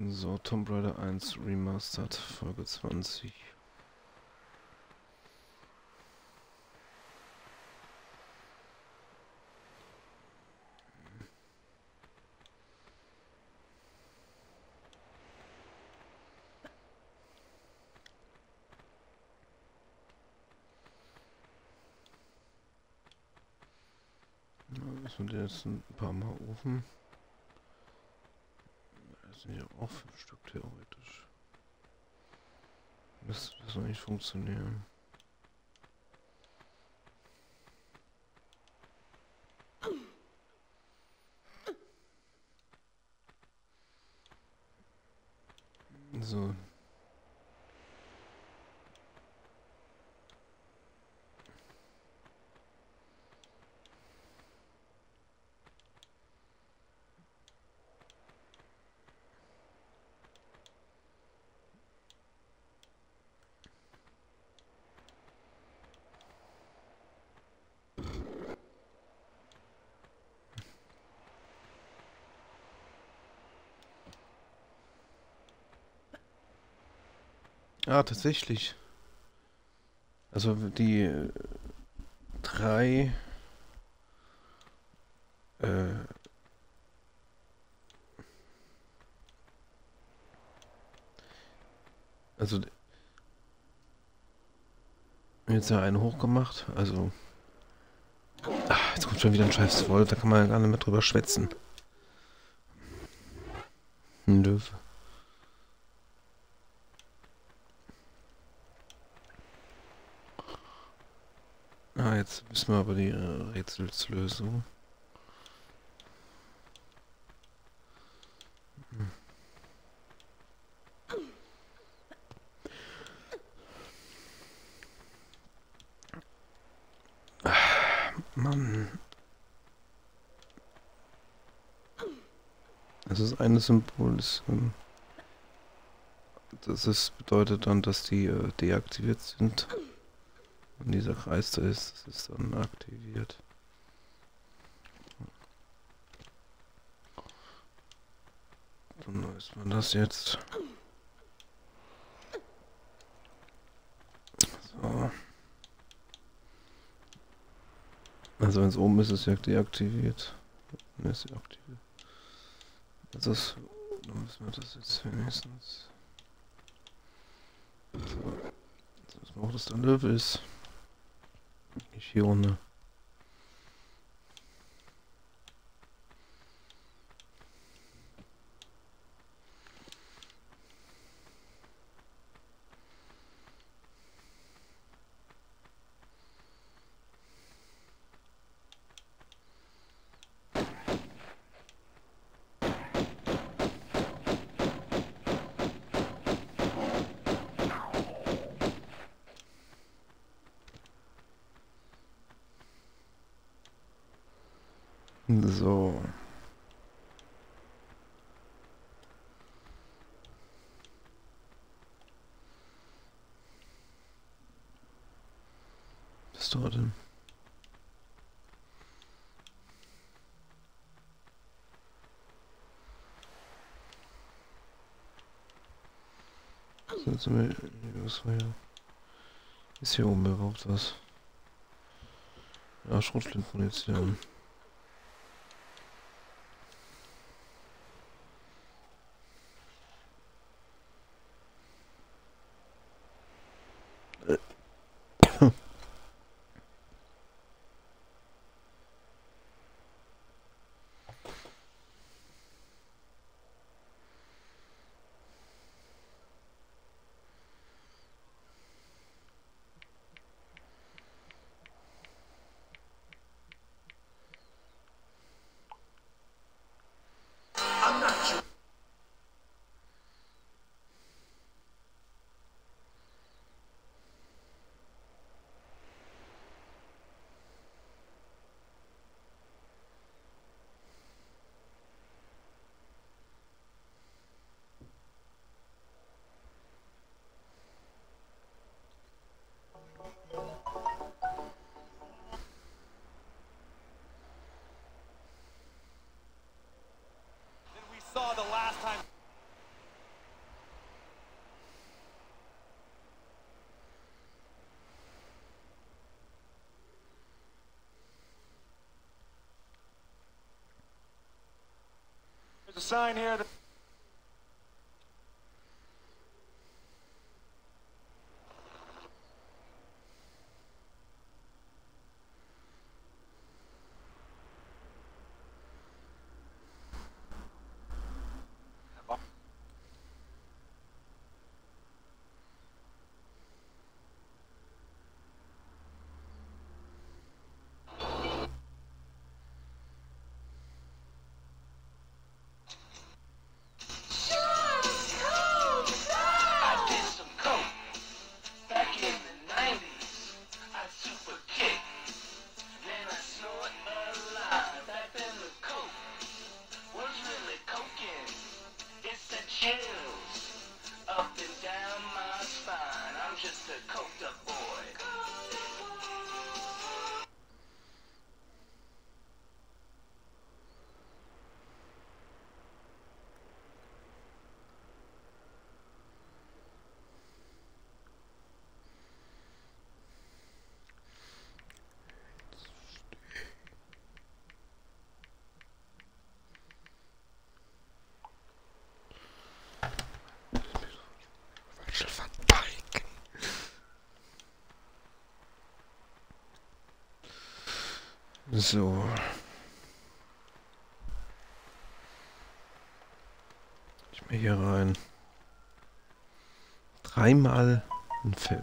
So, Tomb Raider 1 Remastered, Folge 20. Ja, müssen wir den jetzt ein paar Mal rufen. Das sind ja auch 5 Stück theoretisch. Müsste das noch nicht funktionieren. So. Ah, tatsächlich. Also die drei äh, also jetzt ja eine hochgemacht. Also jetzt kommt schon wieder ein scheiß Wort, da kann man ja gar nicht mehr drüber schwätzen. Ein Löwe. Ah, jetzt wissen wir aber die Rätselslösung. Mann. Also das eine Symbol ist, bedeutet dann, dass die deaktiviert sind. Und dieser Kreis da ist, das ist dann aktiviert. Dann weiß man das jetzt. So. Also wenn es oben ist, ist es ja deaktiviert. Dann ist sie aktiviert. Also dann müssen wir das jetzt wenigstens. So. Jetzt wissen wir auch, dass der Löwe ist. Nicht hier ohne. So. Was dauert denn? Sind wir. Was war hier? Ist hier oben überhaupt was? Ja, Schrotflintenmunition. sign here that... So. Ich mir hier rein. Dreimal ein Fell.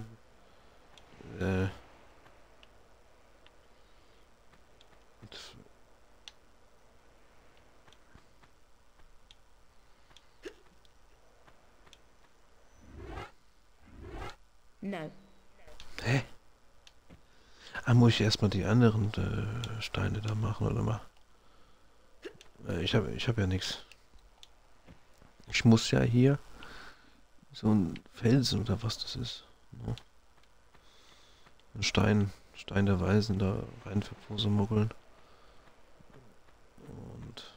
No. Hä? Ah, muss ich erstmal die anderen Steine da machen, oder mal? Ich hab ja nichts. Ich muss ja hier so ein Felsen oder was das ist. Ne? Ein Stein der Weisen da rein vermuggeln. Und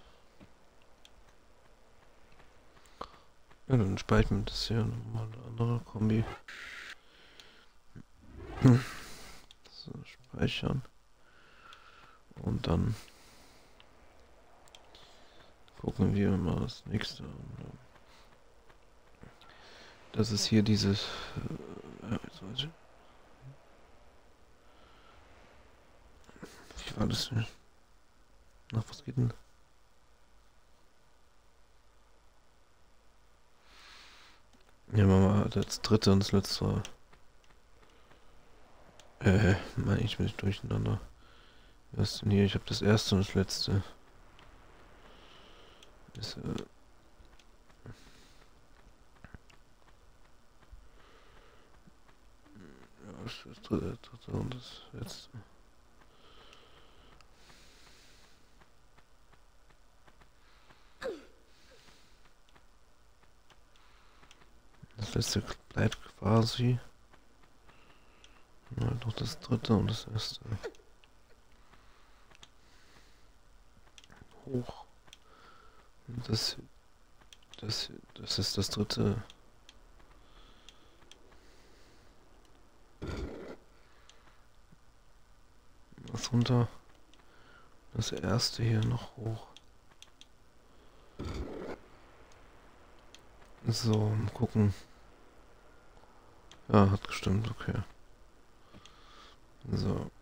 ja, dann speichern wir das hier nochmal eine andere Kombi. So, speichern. Und dann gucken wir mal das nächste an. Das ist hier dieses... jetzt weiß ich. Wie war das denn? Nach was geht denn? Ja, machen wir das dritte und das letzte. Mann, ich bin nicht durcheinander. Was ist denn hier? Ich habe das erste und das letzte. Das, ja, das dritte und das letzte. Das letzte bleibt quasi. Ja, doch das dritte und das erste. Hoch. Und das ist das dritte. Das runter. Das erste hier noch hoch. So, mal gucken. Ja, hat gestimmt, okay. So.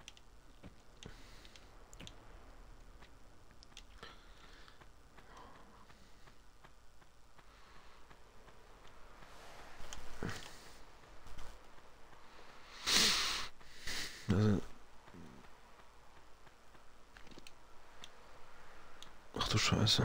Also. Ach du Scheiße.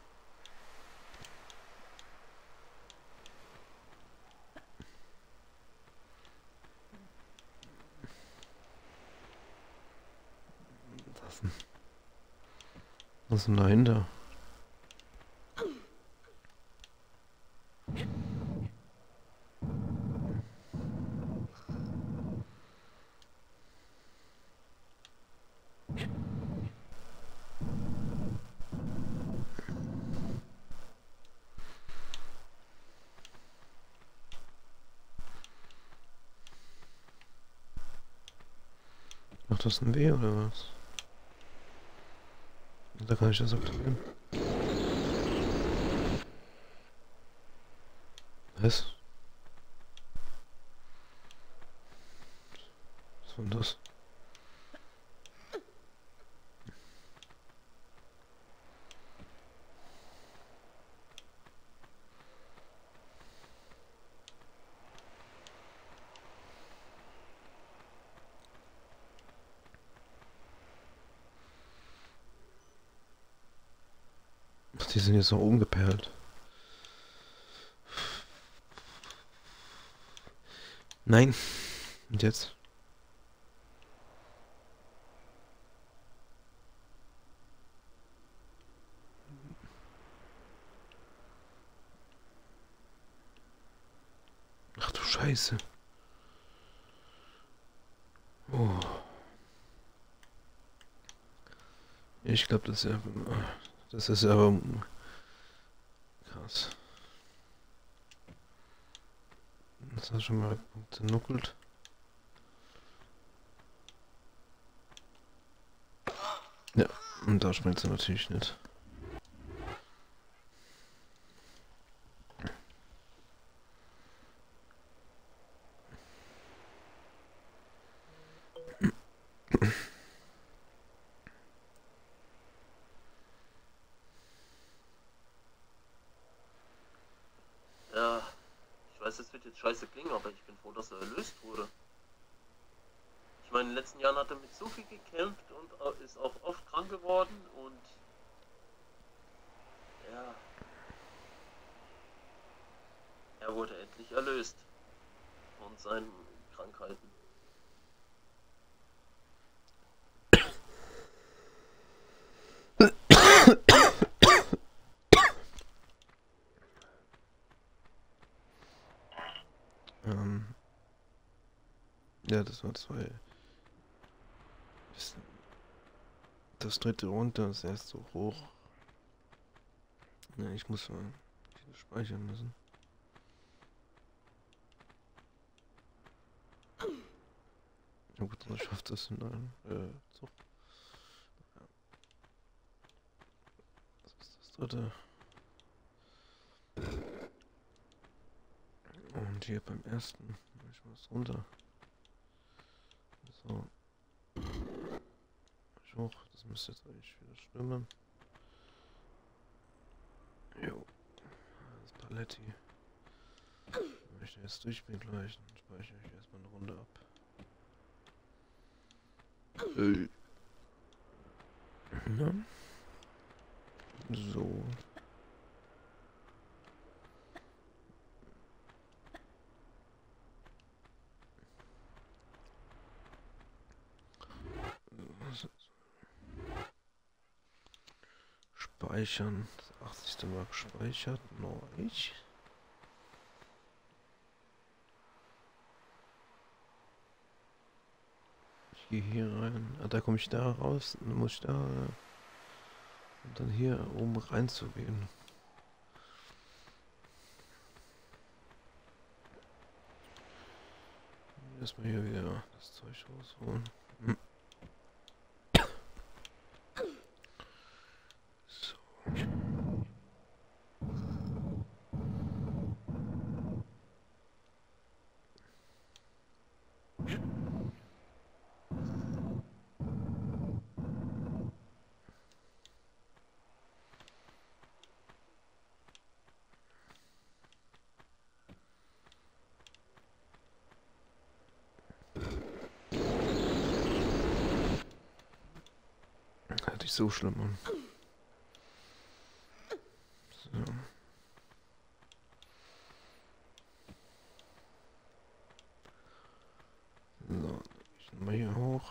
Was ist denn dahinter? Macht das ein weh oder was? Da kann ich das aktivieren. Was? Was war denn das? Ach, die sind jetzt noch umgeperlt. Nein. Und jetzt? Ach du Scheiße. Oh. Ich glaube, das ist aber krass. Das hat schon mal genuckelt. Ja, und da springt sie natürlich nicht. Ja, ich weiß, es wird jetzt scheiße klingen, aber ich bin froh, dass er erlöst wurde. Ich meine, in den letzten Jahren hat er mit so viel gekämpft und ist auch oft krank geworden und ja, er wurde endlich erlöst von seinen Krankheiten. Ähm, ja, das war zwei. Das dritte runter, das erste hoch. Ja, ich muss mal viel speichern müssen. Na gut, dann schafft das in einem Zug. Das ist das dritte. Und hier beim ersten mach ich was runter. So. Ich hoch. Das müsste jetzt eigentlich wieder stimmen. Jo. Das Paletti. Wenn ich jetzt durch bin gleich, dann speichere ich erstmal eine Runde ab. Ja. So. Speichern. Das 80. Mal gespeichert. Neu. Ich gehe hier rein. Ah, da komme ich da raus. Dann muss ich da. Und dann hier oben reinzugehen. Erstmal hier wieder das Zeug rausholen. So. Hört sich so schlimm an. So. So, ich nehme mal hier hoch.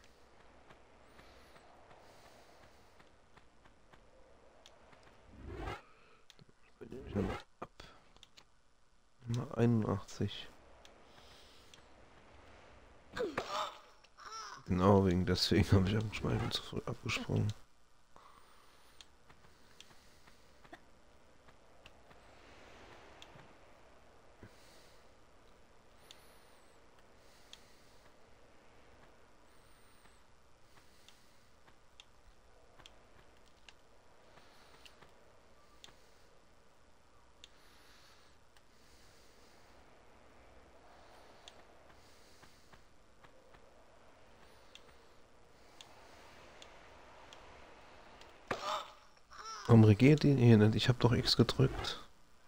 Dann nehme ich nochmal ab. Nummer 81. Genau, wegen deswegen habe ich abgeschmeißen zu früh abgesprungen. Warum regiert die hier nicht? Ich habe doch X gedrückt.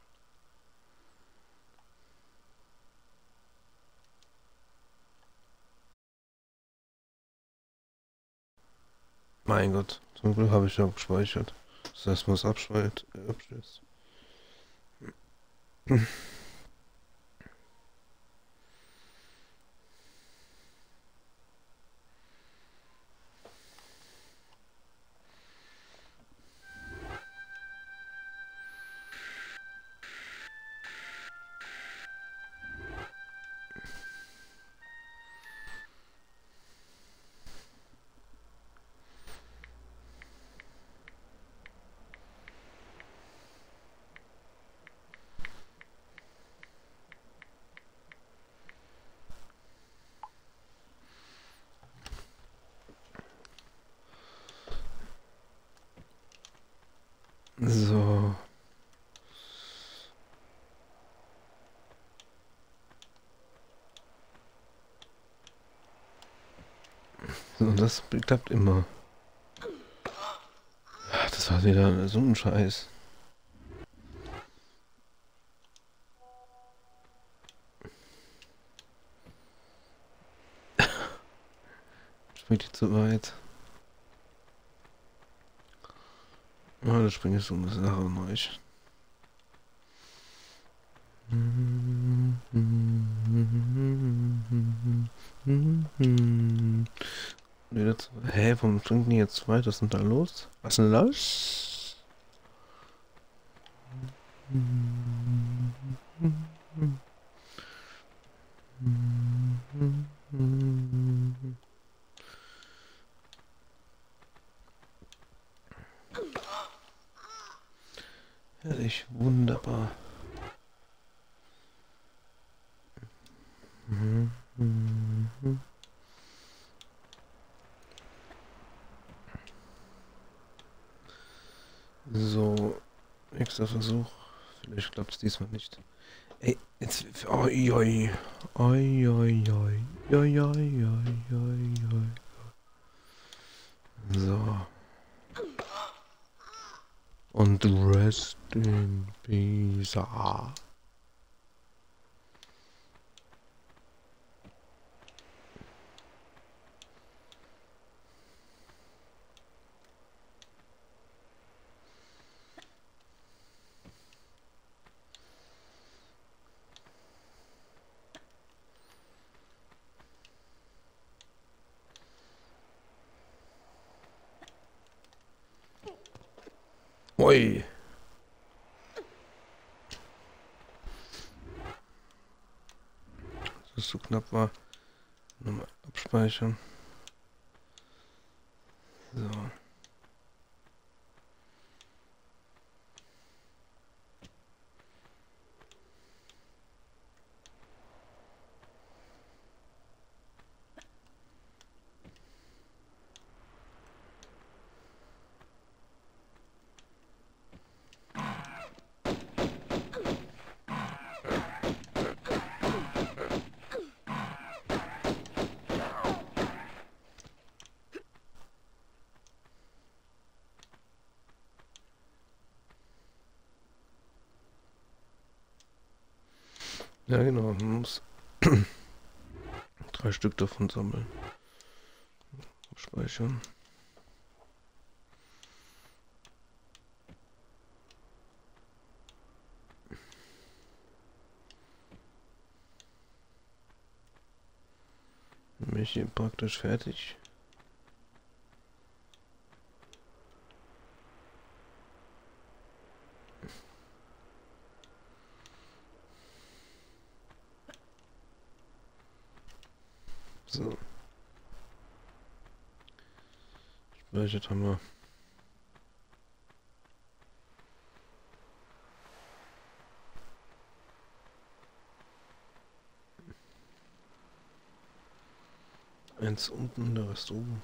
Mein Gott, zum Glück habe ich ja gespeichert. Das heißt, man es abstürzt. So. So, das klappt immer. Ach, das war wieder so ein Scheiß. Springt die zu weit. Ah, das springt jetzt so eine Sache neu. Hä, warum springt die jetzt weit? Was ist denn da los? Was ist denn los? Herrlich, wunderbar. So, nächster Versuch. Vielleicht klappt es diesmal nicht. Ey, jetzt. Oi, oi. Oi, oi, oi. Oi, oi, oi, oi, oi. So. Und rest in peace. Ah. Oi. Dass es so knapp war. Nochmal abspeichern. So. Ja, genau. Man muss 3 Stück davon sammeln. Speichern. Dann bin ich hier praktisch fertig. So. Speichert haben wir. Eins unten, der Rest oben.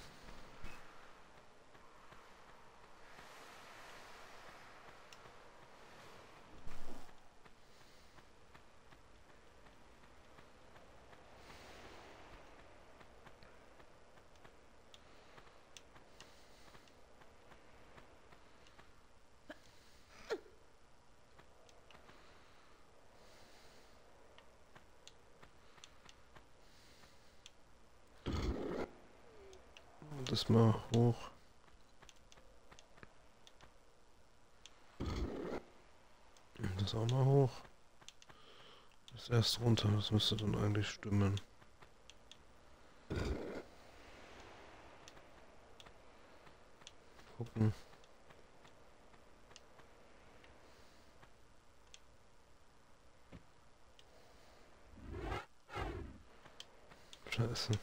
das mal hoch. Das auch mal hoch. Das erst runter, das müsste dann eigentlich stimmen. Gucken. Scheiße.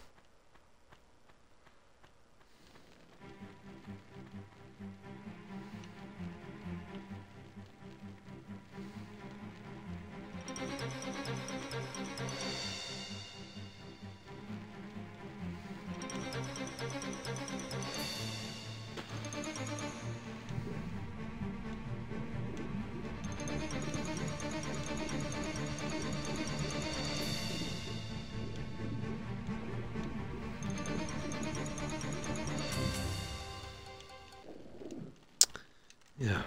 Ja.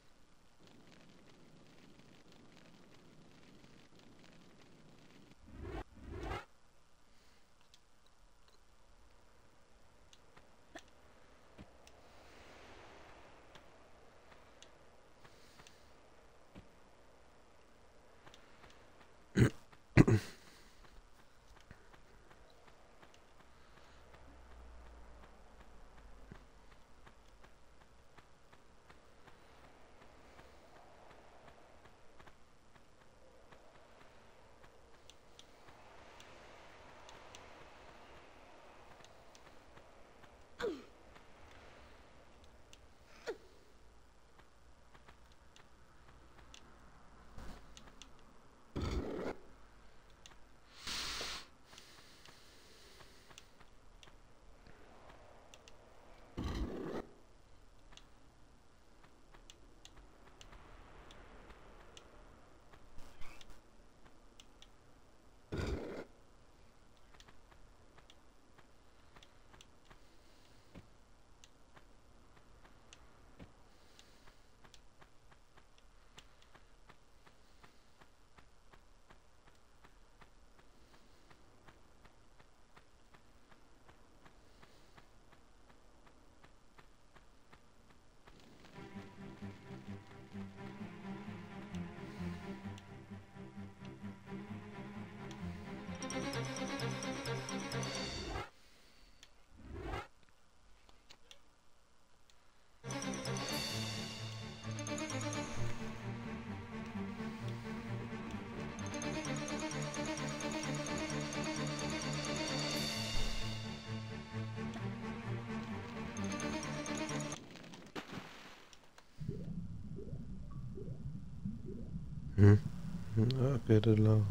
Hm. Ja, okay, der Lava.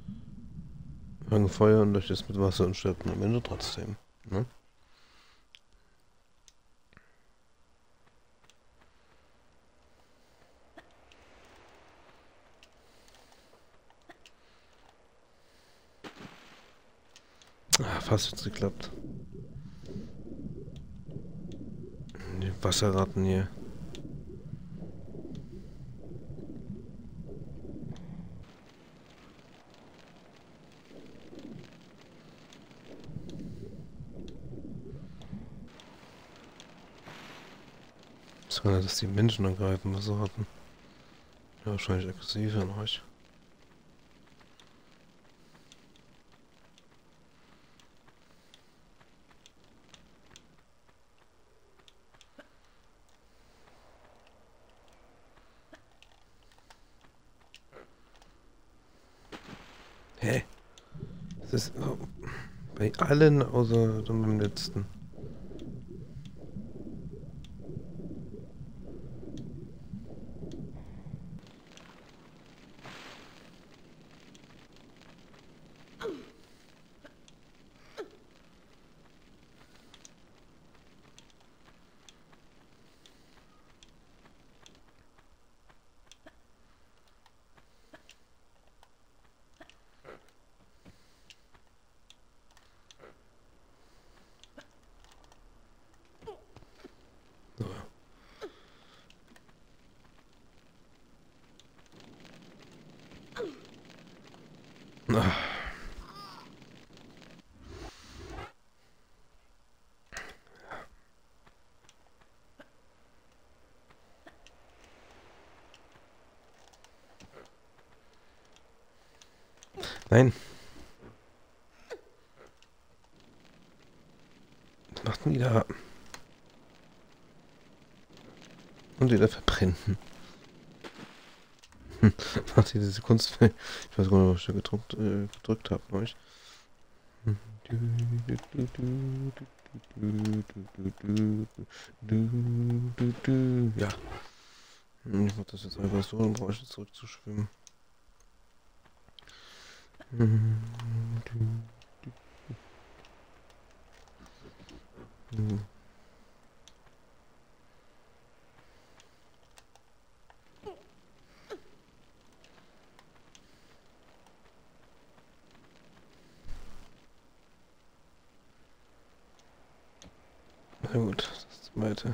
Fangen Feuer und löscht es mit Wasser und stirbt am Ende trotzdem. Ne? Ah, fast jetzt geklappt. Die Wasserratten hier. Das kann ja, dass die Menschen angreifen, Wasserratten. Ja, wahrscheinlich aggressiver an euch. Hä? Das ist bei allen außer dem letzten. So. Ah. Nein. Was macht denn die da? Und wieder verbrennen. Macht diese Kunst. Ich weiß gar nicht, was ich da gedrückt habe, neulich. Ja. Ich mach das jetzt einfach so, dann brauche ich jetzt zurückzuschwimmen. Na gut, das zweite.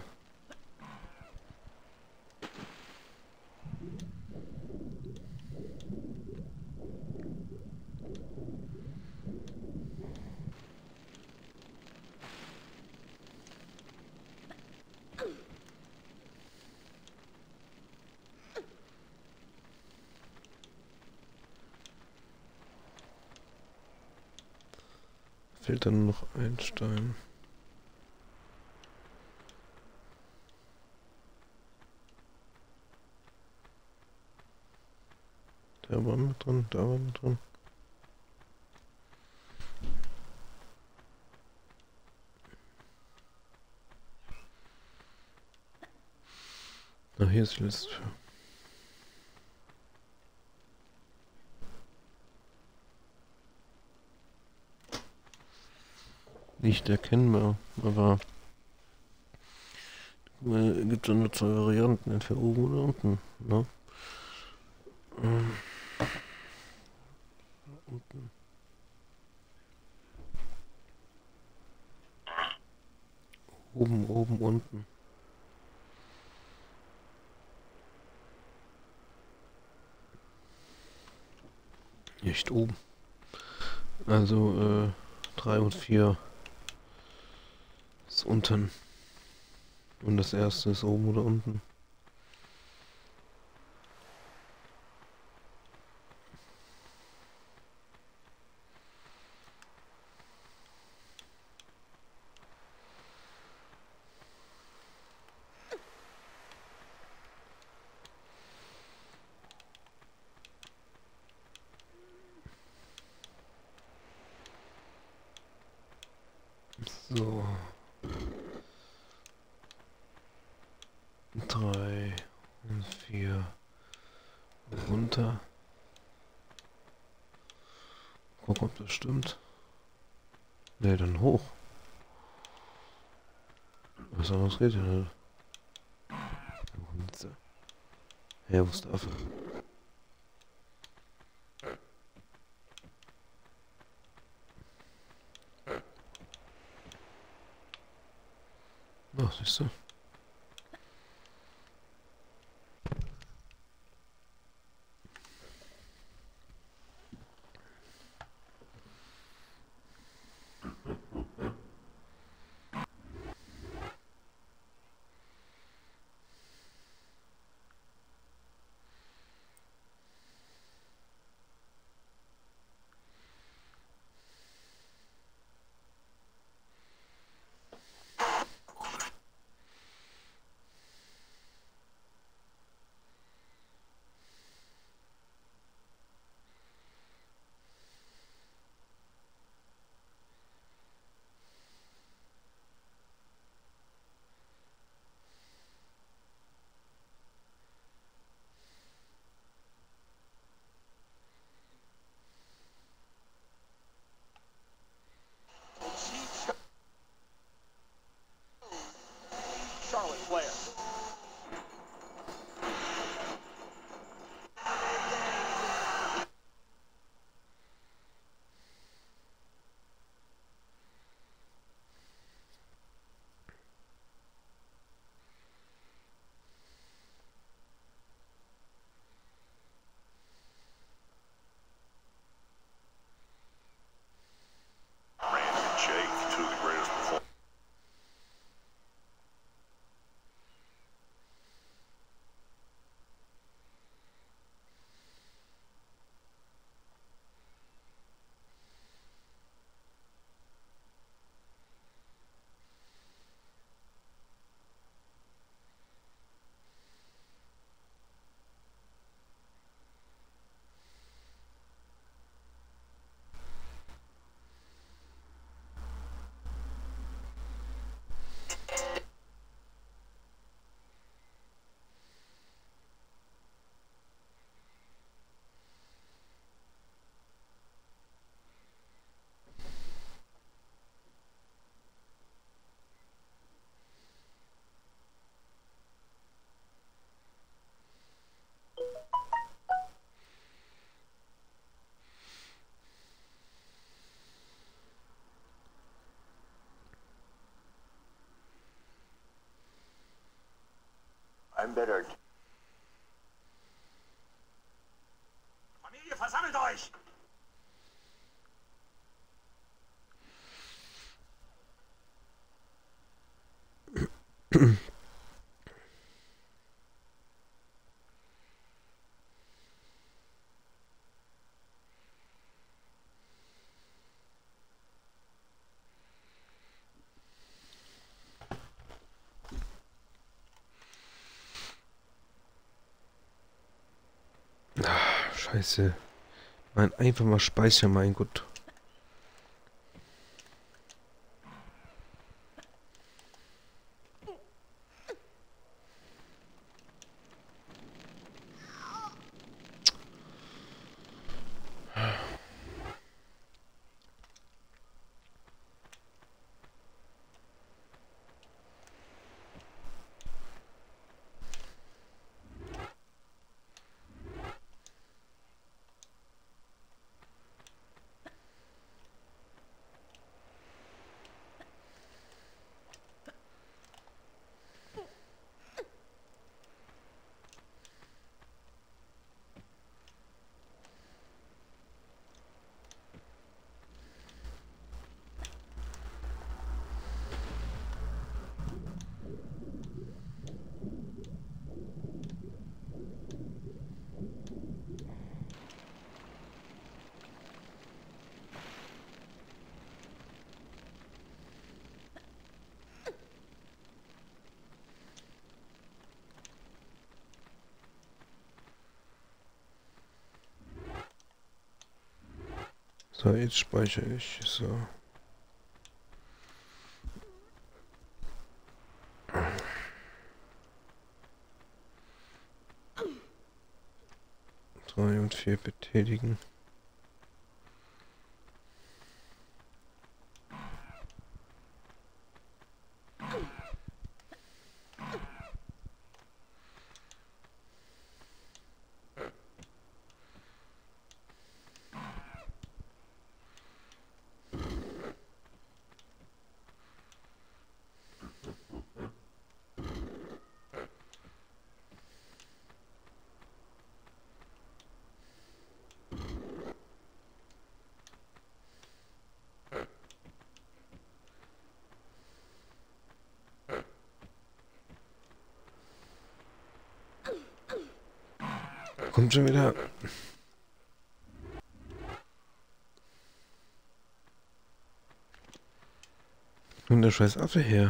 Fehlt dann noch ein Stein. Der war mit drin, da war mit drin. Na, hier ist die letzte Tür. Nicht erkennbar, aber gibt es nur zwei Varianten, entweder oben oder unten. Ne? Unten. Oben, oben, unten. Nicht oben. Also 3 und 4 ist unten. Und das erste ist oben oder unten. So. 3 und 4 runter. Gucken, ob das stimmt. Ne, dann hoch. Was anderes geht ja nicht. Ja, wo ist der Affe? Ach, siehst du? embittered. Familie, versammelt euch! Scheiße. Mann, einfach mal speichern, mein Gott. So, jetzt speichere ich. So. Drei und 4 betätigen. Kommt schon wieder. Und der scheiß Affe her.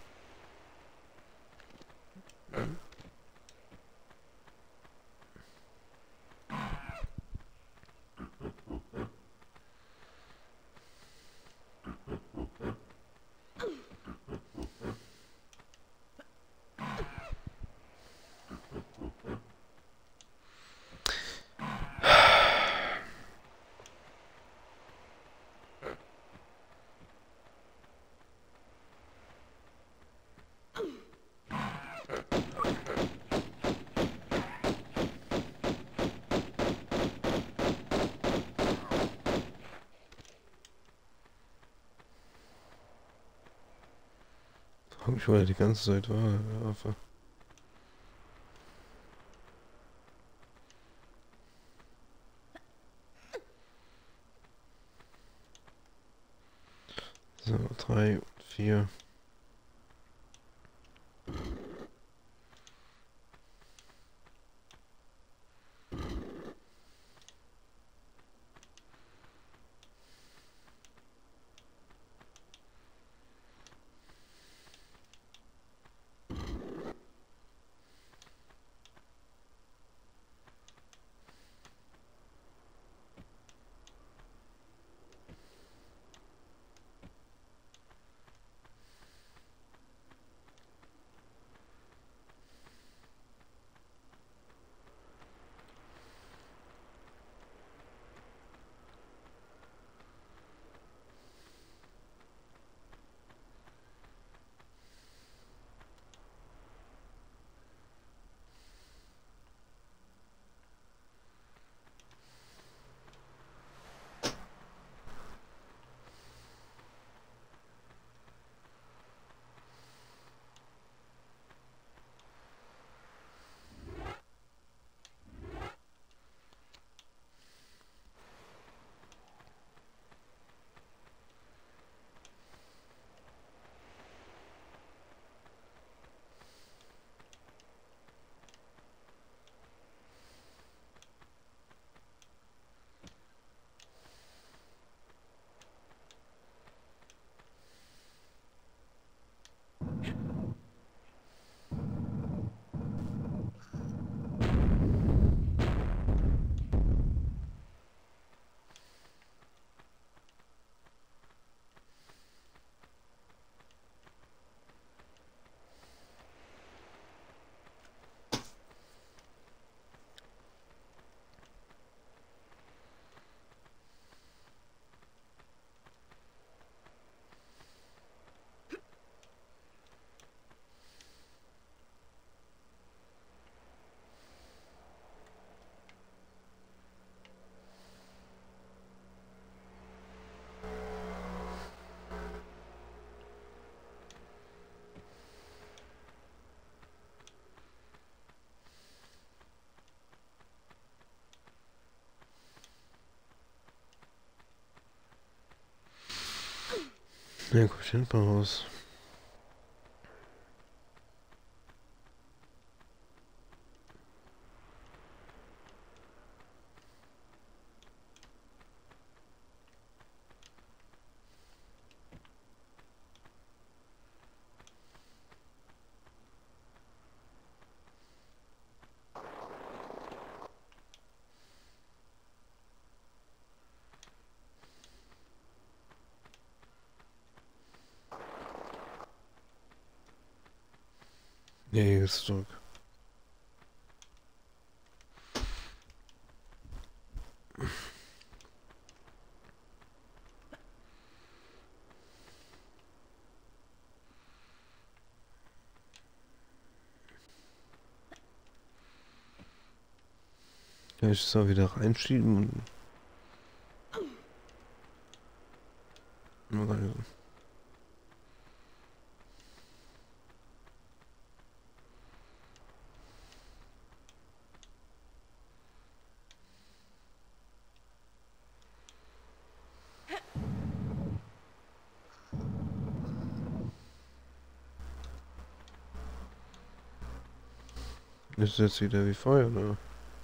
Frag mich, wo er die ganze Zeit war, der Affe. So, 3, 4. Ja, guck ich hinten mal raus. Nee, jetzt zurück. Kann ich das auch wieder reinschieben und. Ist jetzt wieder wie vorher, oder?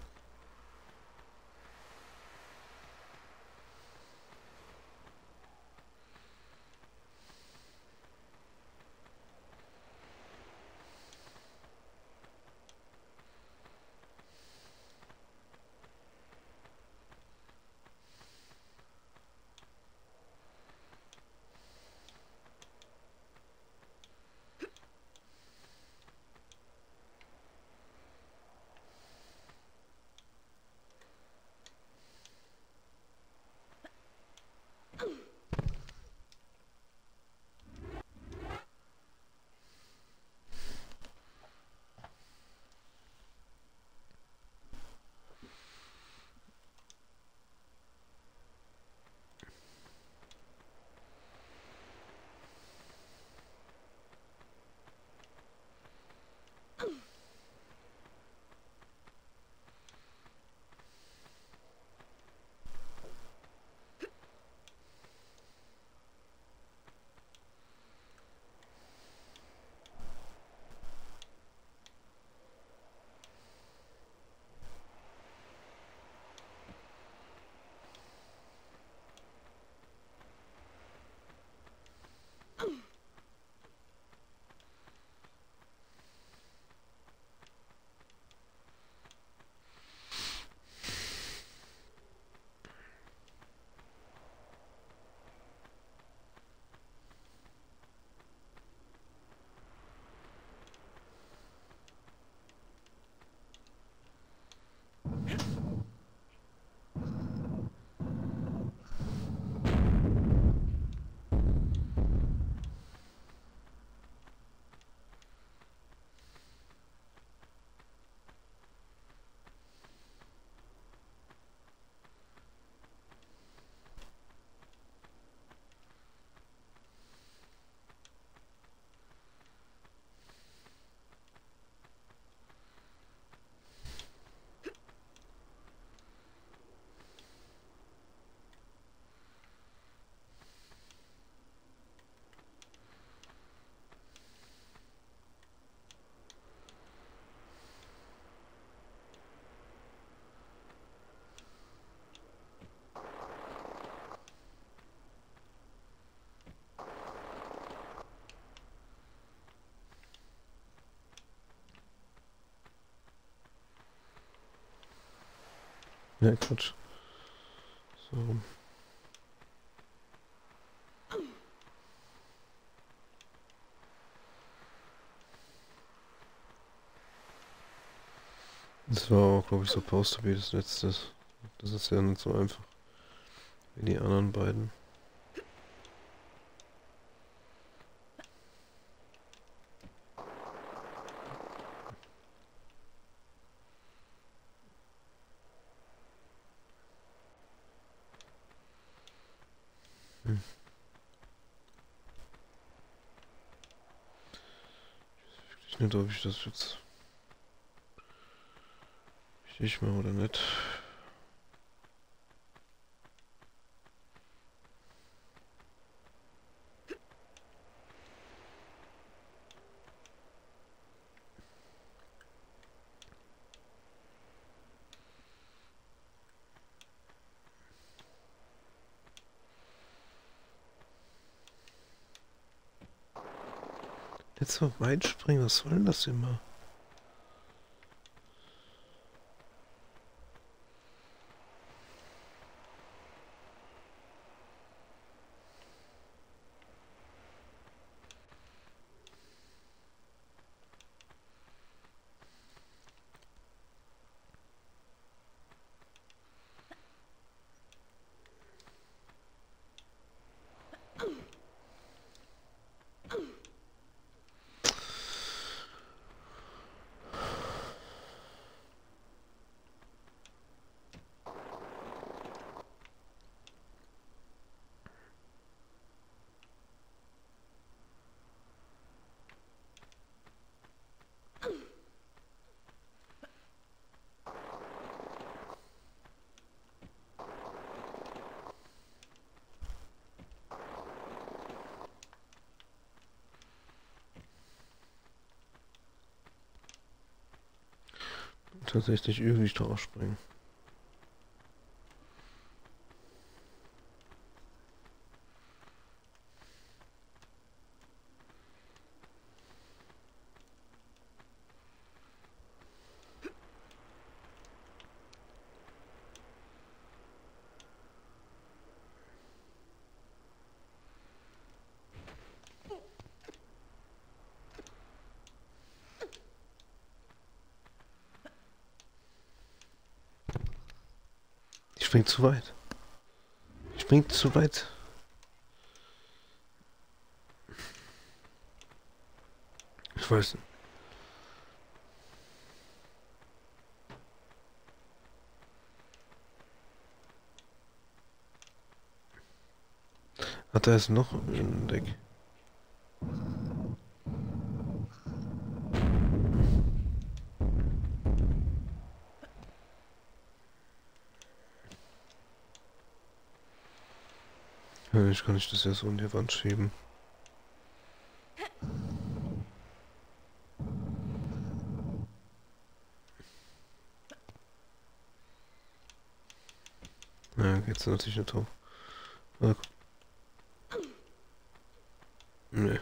Ja, Quatsch. So. Das war auch, glaube ich, supposed to be das letzte. Das ist ja nicht so einfach wie die anderen beiden. Hm. Ich weiß wirklich nicht, ob ich das jetzt richtig mache oder nicht. Jetzt so weit springen, was soll denn das immer? Tatsächlich irgendwie drauf springen. Ich spring zu weit. Ich spring zu weit. Ich weiß nicht. Ach, da ist noch ein Deck. Ja, ich kann nicht das ja so in die Wand schieben. Ja, geht's natürlich nicht drauf. Ah, nee.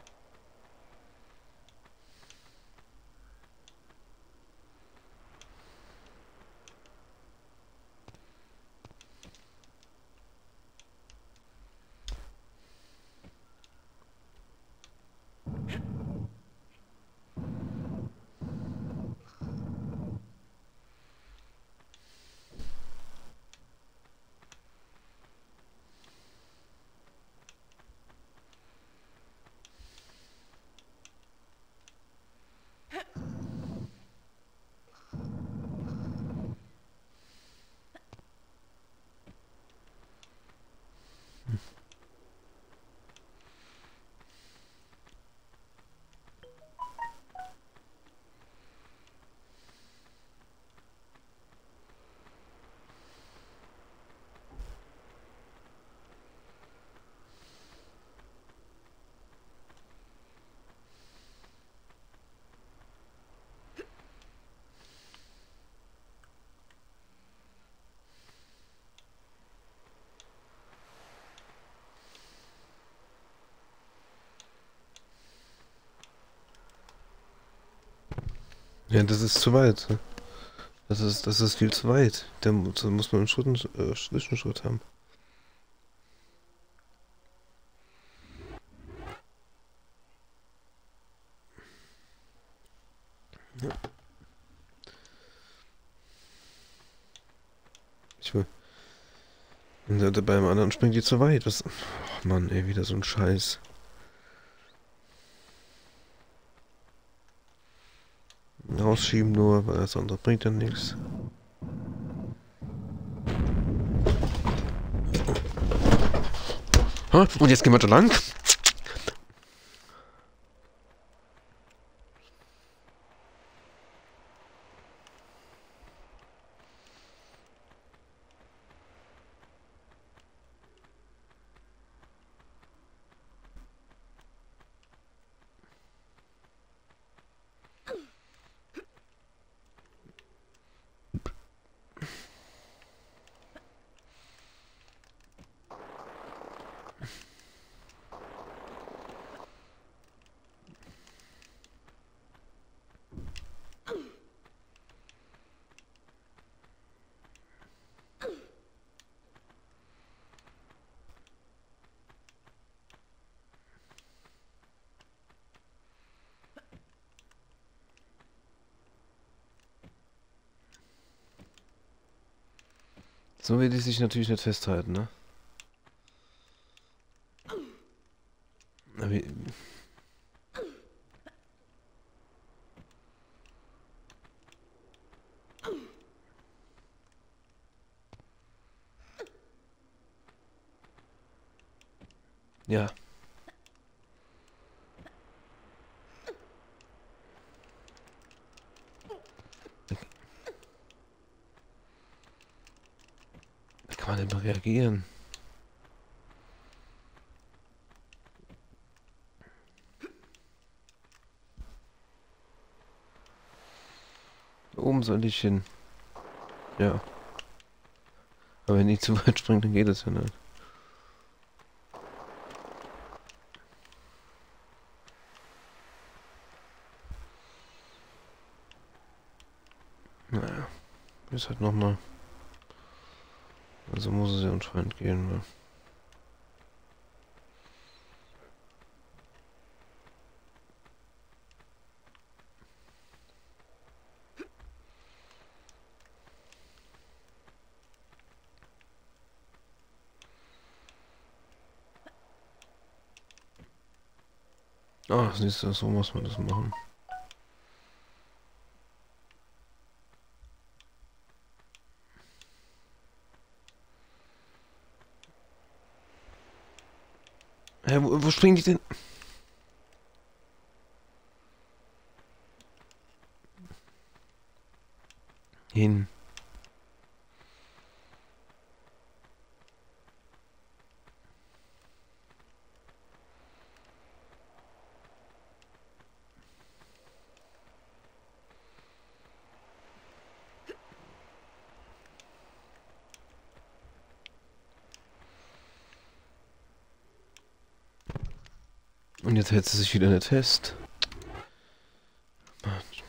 Ja, das ist zu weit. Ne? Das ist viel zu weit. Da muss man einen Zwischenschritt haben. Ja. Ich will. Und beim anderen springt die zu weit. Was? Oh Mann, ey, wieder so ein Scheiß. Rausschieben nur, weil das andere bringt ja nichts. Und jetzt gehen wir da lang. So will die sich natürlich nicht festhalten, ne? Aber ja. Wie kann man denn reagieren? Oben soll ich hin. Ja. Aber wenn die zu weit springt, dann geht es ja nicht. Naja. Ist halt nochmal. Also muss es ja anscheinend gehen, ne? Ah, siehst du, so muss man das machen. Hä, wo springen die denn? Hin. Und jetzt hält sie sich wieder nicht fest. Mann.